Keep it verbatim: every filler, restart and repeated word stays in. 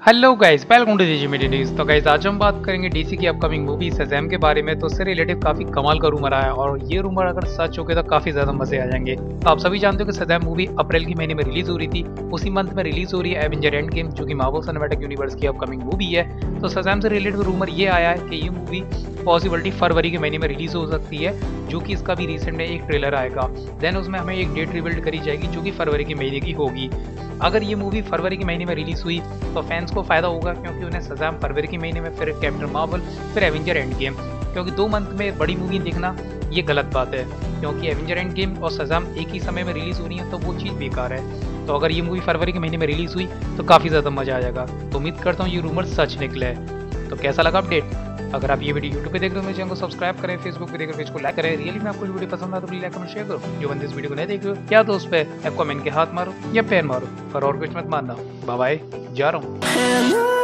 Hello guys, welcome to DG media news. तो guys आज हम बात करेंगे डीसी की अपकमिंग मूवी शज़ैम के बारे में। तो उससे रिलेटेड काफी कमाल का रूमर आया और ये रूमर अगर सच हो गया तो काफी ज्यादा मजे आ जाएंगे। तो आप सभी जानते हो कि शज़ैम मूवी अप्रैल के महीने में रिलीज हो रही थी। उसी मंथ में रिलीज हो रही है एवेंजर एंड गेम, जो कि मार्वल सिनेमैटिक यूनिवर्स की अपकमिंग मूवी है। तो शज़ैम से रिलेटेड रूमर ये आया है कि ये मूवी पॉसिबिलिटी फरवरी के महीने में रिलीज हो सकती है, जो कि इसका भी रिसेंट में एक ट्रेलर आएगा। देन उसमें हमें एक डेट रिवील्ड करी जाएगी जो कि फरवरी के महीने की होगी। अगर ये मूवी फरवरी के महीने में रिलीज हुई तो फैंस को फायदा होगा, क्योंकि उन्हें शज़ैम फरवरी के महीने में, फिर कैप्टन मार्वल, फिर एवेंजर एंड गेम। क्योंकि दो मंथ में बड़ी मूवी देखना ये गलत बात है, क्योंकि एवेंजर एंड गेम और शज़ैम एक ही समय में रिलीज हो रही है तो वो चीज़ बेकार है। तो अगर ये मूवी फरवरी के महीने में रिलीज हुई तो काफ़ी ज़्यादा मजा आ जाएगा। तो उम्मीद करता हूँ ये रूमर सच निकले। तो कैसा लगा अपडेट? अगर आप ये वीडियो यूट्यूब पे देख रहे हो मेरे चैनल को सब्सक्राइब करें, फेसबुक पे देख रहे हो पेज को लाइक करें। रियली में आपको वीडियो पसंद आए तो प्लीज लाइक कमेंट शेयर करो। जो बंदे इस वीडियो को नहीं देख रहे हो या तो उस पे कमेंट के हाथ मारो या पैर मारो, पर और कुछ मत मानना। बाय बाय, जा रहा हूँ।